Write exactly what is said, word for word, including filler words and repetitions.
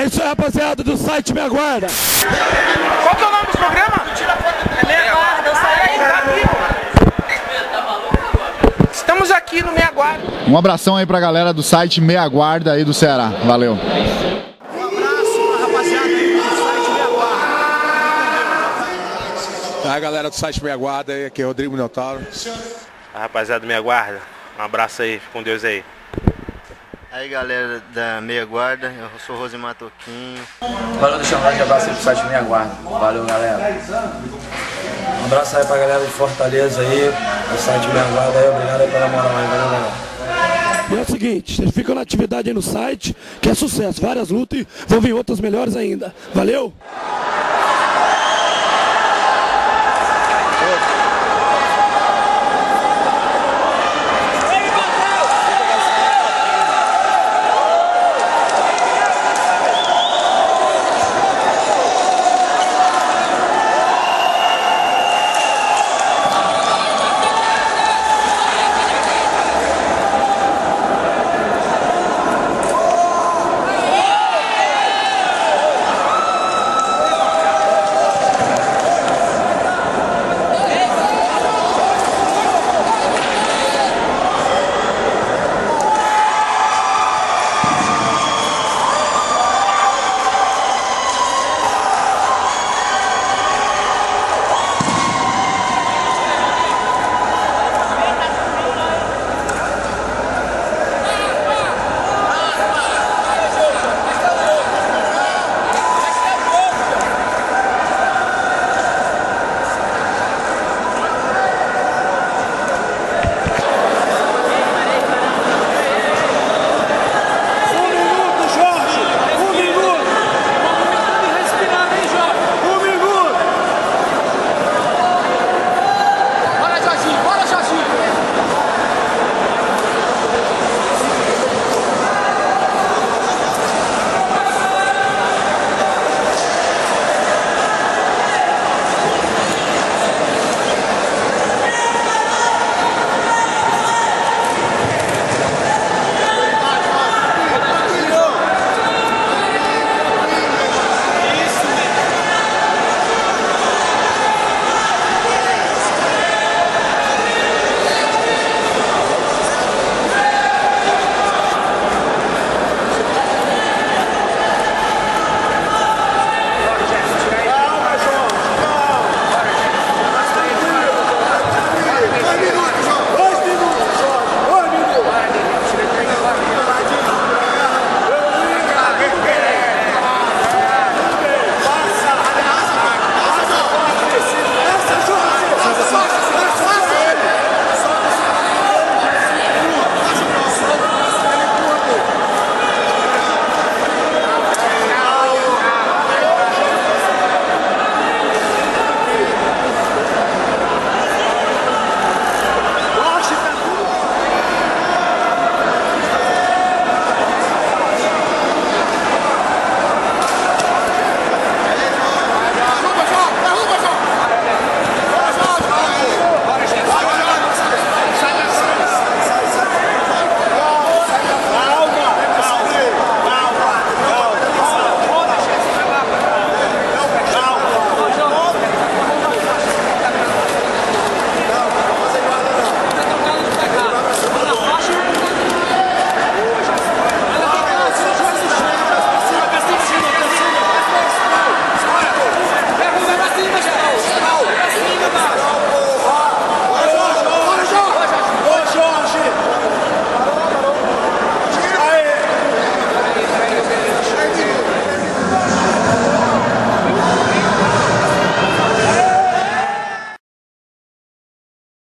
É isso aí, rapaziada do site Me Aguarda. Qual que é o nome do programa? É Me Aguarda, eu saí aí, tá aqui. Estamos aqui no Me Aguarda. Um abração aí pra galera do site Me Aguarda aí do Ceará. Valeu. Um abraço, rapaziada aí do site Me Aguarda. A galera do site Me Aguarda aí, aqui é Rodrigo Minotauro. A rapaziada do Me Aguarda, um abraço aí, fica com Deus aí. Aí galera da Meia Guarda, eu sou Rosimar Toquinho. Valeu, deixa um grande abraço aí pro site Me Aguarda. Valeu, galera. Um abraço aí pra galera de Fortaleza aí, do site Me Aguarda aí, obrigado aí pela moral aí, valeu, galera. E é o seguinte, vocês ficam na atividade aí no site, que é sucesso, várias lutas e vão vir outras melhores ainda. Valeu!